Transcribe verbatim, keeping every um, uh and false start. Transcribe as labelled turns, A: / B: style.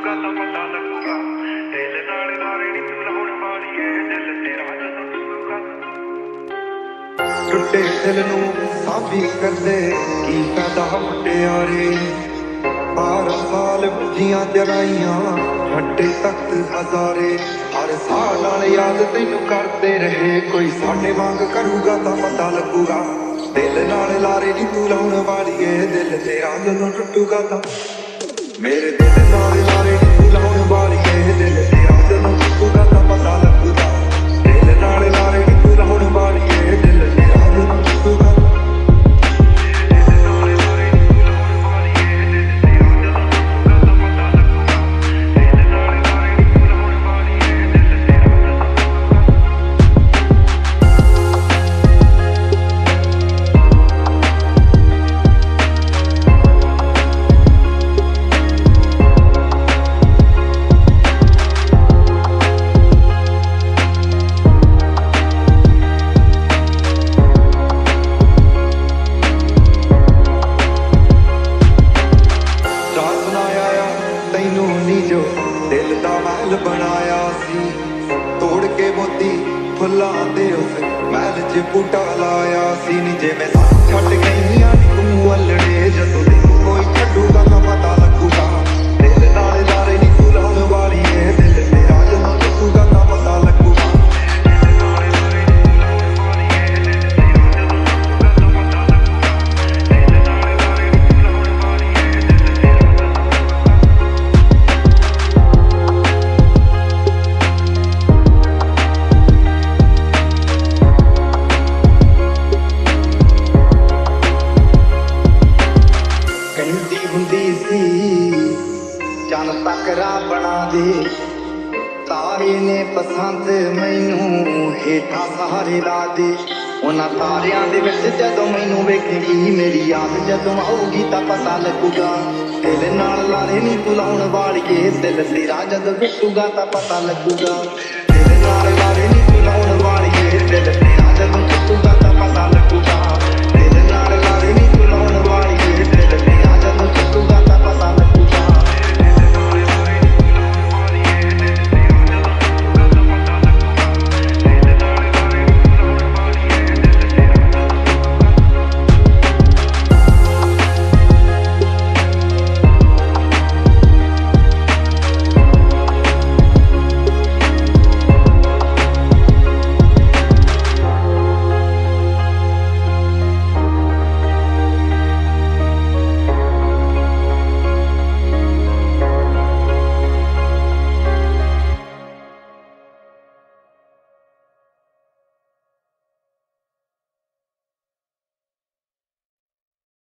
A: ਟੁੱਟੂਗਾ ਤਾਂ ਪਤਾ ਲੱਗੂਗਾ ਦਿਲ ਨਾਲ ਲਾਰੇ ਨੀ ਤੂੰ ਲਾਉਣ ਵਾਲੀਏ ਦਿਲ ਤੇਰਾ ਜਦੋਂ ਟੁੱਟੂਗਾ ਟੁੱਟੇ ਦਿਲ ਨੂੰ ਸਾਬੀ ਕਰਦੇ ਕੀ ਫਾਇਦਾ ਮੁਟਿਆਰੇ ਬਾਰਾਂ ਸਾਲ ਬੁਝੀਆਂ ਜਰਾਈਆਂ ਛੱਡੇ ਤਖਤ ਹਜ਼ਾਰੇ ਹਰ ਸਾਲ ਨਾਲ ਯਾਦ ਤੈਨੂੰ ਕਰਦੇ ਰਹੇ ਕੋਈ ਸਾਡੇ ਵਾਂਗ ਕਰੂਗਾ ਤਾਂ ਪਤਾ ਲੱਗੂਗਾ ਦਿਲ ਨਾਲ ਲਾਰੇ ਨੀ ਤੂੰ ਲਾਉਣ ਵਾਲੀਏ ਦਿਲ ਤੇਰਾ ਜਦੋਂ ਟੁੱਟੂਗਾ ਤਾਂ ਮੇਰੇ ਦਿਲ ਨਾਲ ਲਾਰੇ ਨੀ ਤੂੰ ਲਾਉਣ ਵਾਲੀਏ ਦਿਲ ਤੇਰਾ ਜਦੋਂ ਟੁੱਟੂਗਾ ਤਾਂ ਪਤਾ ਲੱਗੂਗਾ ਦਿਲ ਨਾਲ ਲਾਰੇ ਨੀ ਤੂੰ ਲਾਉਣ ਵਾਲੀਏ ਦਿਲ ਤੇਰਾ ਜਦੋਂ ਟੁੱਟੂਗਾ ਦਿਲ ਦਾ ਮਹਿਲ ਬਣਾਇਆ ਸੀ ਤੋੜ ਕੇ ਮੋਤੀ ਫੁੱਲਾਂ ਦੇ ਉਸ ਮਹਿਲ 'ਚ ਬੂਟਾ ਲਾਇਆ ਸੀ ਨੀ ਜਿਵੇਂ ਛੱਡ ਗਈਆਂ ਤੂੰ ਅਲੜੇ ਜਦੋਂ ਤੈਨੂੰ ਕੋਈ ਛੱਡੂਗਾ ਤਾਂ ਪਤਾ ਲੱਗੂਗਾ ਦਿਲ ਨਾਲ ਲਾਰੇ ਨੀ ਤੂੰ ਲਾਉਣ ਵਾਲੀਏ ਦਿਲ ਤੇਰਾ ਜਦੋਂ ਟੁੱਟੂਗਾ ਤਾਂ ਪਤਾ ਲੱਗੂਗਾ ਹੁੰਦੀ ਸੀ ਚੰਨ ਤੱਕਰਾ ਬਣਾ ਦੇ ਤਾਰੇ ਨੇ ਪਸੰਦ ਮੈਨੂੰ ਹੇਠਾਂ ਸਹਾਰੇ ਲਾ ਦੇ ਉਹਨਾਂ ਤਾਰਿਆਂ ਦੇ ਵਿੱਚ ਜਦੋਂ ਮੈਨੂੰ ਵੇਖੇਗੀ ਮੇਰੀ ਯਾਦ ਜਦੋਂ ਆਊਗੀ ਤਾਂ ਪਤਾ ਲੱਗੂਗਾ ਦਿਲ ਨਾਲ ਲਾਰੇ ਨੀ ਤੂੰ ਲਾਉਣ ਵਾਲੀਏ ਦਿਲ ਤੇਰਾ ਜਦੋਂ ਟੁੱਟੂਗਾ ਤਾਂ ਪਤਾ ਲੱਗੂਗਾ ਦਿਲ ਨਾਲ ਲਾਰੇ ਨੀ ਤੂੰ ਲਾਉਣ ਵਾਲੀਏ ਦਿਲ